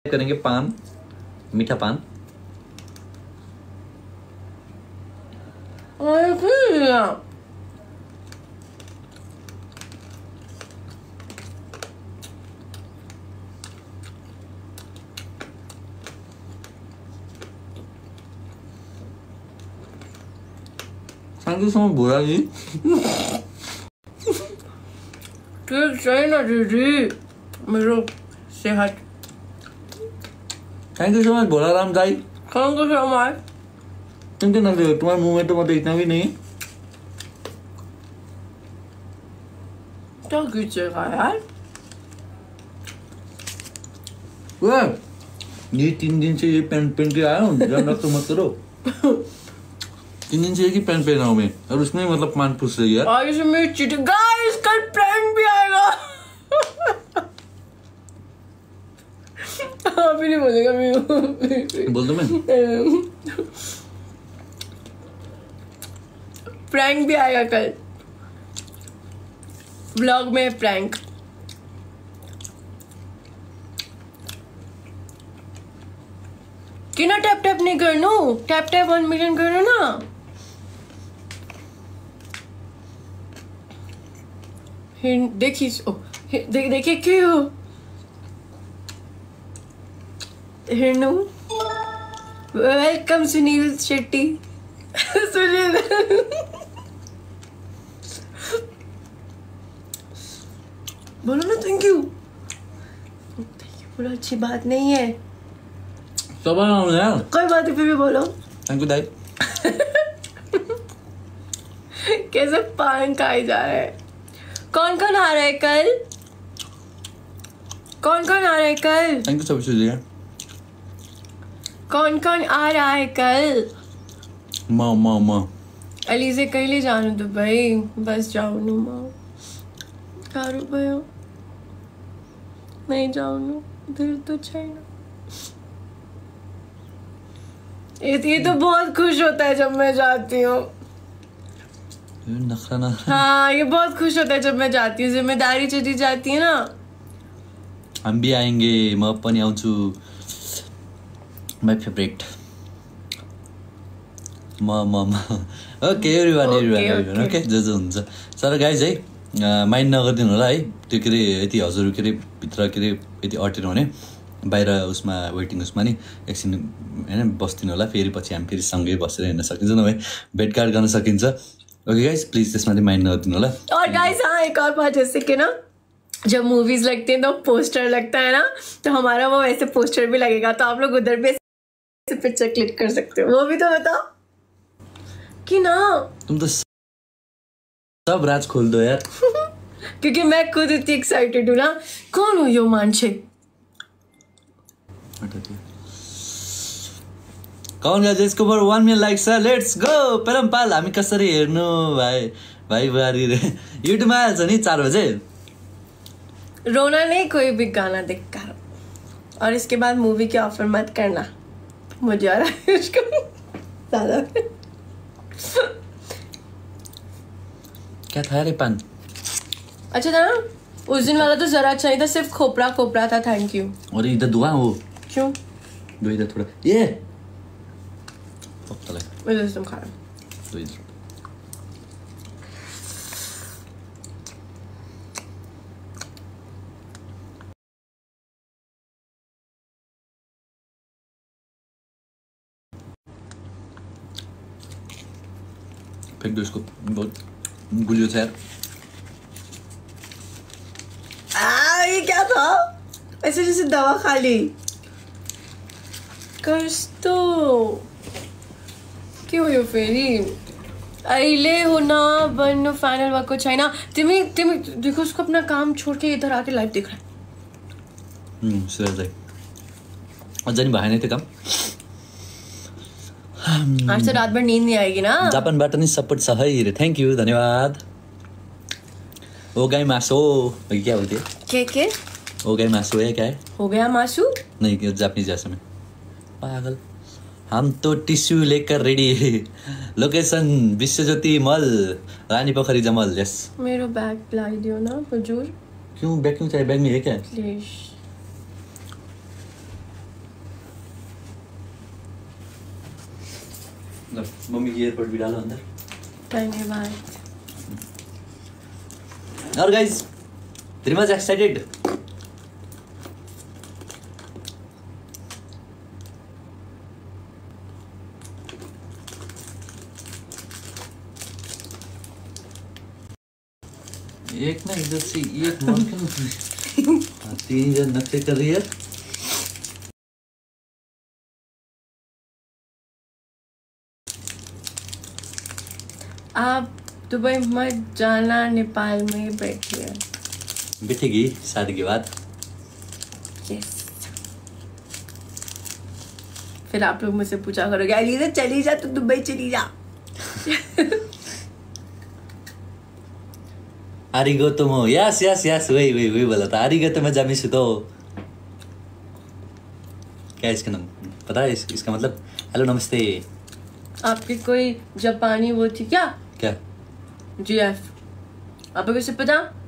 करेंगे पान, मीठा पान। Thank you so much Bhola ji. ठीक चाहिए ना दीदी, मेरे सेहत। Thank you so much Bhola Ram दाई। Thank you so much. तुमके ना दे, तुम्हारे मुंह में तो मतलब इतना भी नहीं। क्या कीजिएगा यार। ये 3 दिन से ये पैंट पहन के आया हूँ, ध्यान रख तो मत करो। 3 दिन से एक ही पैंट पहना हूँ मैं, और उसमें मतलब पान पूछ रही है। आज से मेरी चिट गाइस, कल प्रैंक भी आएगा। अभी नहीं बोलेगा मैं। बोल दो मैं। प्रैंक भी आएगा कल व्लॉग में, प्रैंक। कि ना टैप टैप नहीं करनो, टैप टैप 1 मिलियन करो ना। देखिए देखिए क्यों हिरणू। वेलकम सुनील शेट्टी। सुनील बोलो ना थैंक यू। बोलो अच्छी बात नहीं है। तो यार कोई बात नहीं, फिर भी बोलो थैंक यू दाई। कैसे पान खाए जा रहे हैं। कौन कौन आ रहा है कल? कौन कौन आ रहा है कल? थैंक यू सब चीज़ें। कौन कौन आ रहा है कल? माँ अली से कहीं ले जानो तो भाई, बस जाओ नो माँ। कारो भयो नहीं जाओ नो, दिल तो चाहिए। ये तो बहुत खुश होता है जब मैं जाती हूँ। नखरा ना। हाँ, ये बहुत खुश होता है जब मैं जाती हूँ, जिम्मेदारी चली जाती है ना। हम भी आएंगे, म पनि आउँछु। My favourite okay everyone okay जो हुन्छ। सर गाइज है माइन्ड नगरिदिनु होला है। त्यो के अरे यति हजुर के अरे भित्र के अरे यति अटेर भने बाहिर उसमा वेटिङ उसमा नि एकछिन होइन बस्दिनु होला। फेरि पछि हामी फेरि सँगै बसेर हेर्न सकिन्छ, नभए भेटघाट गर्न सकिन्छ। ओके गाइज प्लीज त्यसमा चाहिँ माइन्ड नगरिदिनु होला। और गाइज हाँ, एक और बात, जैसे कि ना जब मूवीज लगती हैं तो पोस्टर लगता है ना, तो हमारा वो वैसे पोस्टर भी लगेगा, तो आप लोग उधर भी ऐसे पिक्चर क्लिक कर सकते हो। वो भी तो बताओ कि ना। तुम तो सब राज खोल दो यार। क्योंकि मैं खुद इतनी एक्साइटेड हूँ ना। कौन हो यो मान्छे? कौन गाइज इसको पर 1 मिलियन लाइक छ। लेट्स गो पेरमपाल। हामी कसरी हेर्नु भाइ बुहारी रे युट्युबमा हाल्छ नि 4 बजे। रोना नहीं कोई भी गाना देखकर, और इसके बाद मूवी के ऑफर मत करना, मुझे आ रहा है उसको ज्यादा। क्या था रे पान? अच्छा था ना उस दिन वाला, तो जरा अच्छा नहीं था, सिर्फ खोपरा खोपरा था। Thank you. और इधर दुआ हो क्यों? दो इधर थोड़ा ये पक्का इधर तुम खा रहे दो इधर। फेंक दो इसको, बहुत गुलियो था यार। ये क्या था? ऐसे जैसे दवा खा ली। कस्तो के हो यो फेरि? अहिले हुन बन्नु फाइनल भएको छैन। तिमी तिमी देखो, उसको अपना काम छोड़ के इधर आके लाइव देख रहा है। सुरज दाई अझ नि भएन त्यो काम। आज तो रात भर नींद नहीं आएगी ना। जापानबाट नि सपोर्ट छ है रे। थ्याङ्क यू, धन्यवाद। ओ गाई मासो क्या बोलती है? के ओ गाई मासो है क्या है? हो गया मासू? नहीं जापानीज जैसे में पागल। हम तो टिश्यू लेकर रेडी है। लोकेशन विश्वज्योति मल, रानी पोखरी जमल। यस मेरो बैग लाई दियो ना हुजूर। क्यों बैग क्यों चाहिए? बैग में है क्या? प्लीज मम्मी की एयरपोर्ट भी डालो अंदर। धन्यवाद। और गाइस वेरी मच एक्साइटेड। एक ना इधर से एक मान के 3 इधर नक्शे कर रही है। आप दुबई मत जाना, नेपाल में ही बैठिए। बैठेगी शादी के बाद। यस। फिर आप लोग मुझसे पूछा करोगे अलीजा चली जा, तू दुबई चली जा। आरिगोतोमो, यस यस यस, वही बोला था। आरिगोतोमो जामिसुतो। क्या इसका नाम पता है? इसका मतलब हेलो नमस्ते। आपकी कोई जापानी वो थी क्या? क्या? जीएफ। आपको कैसे पता?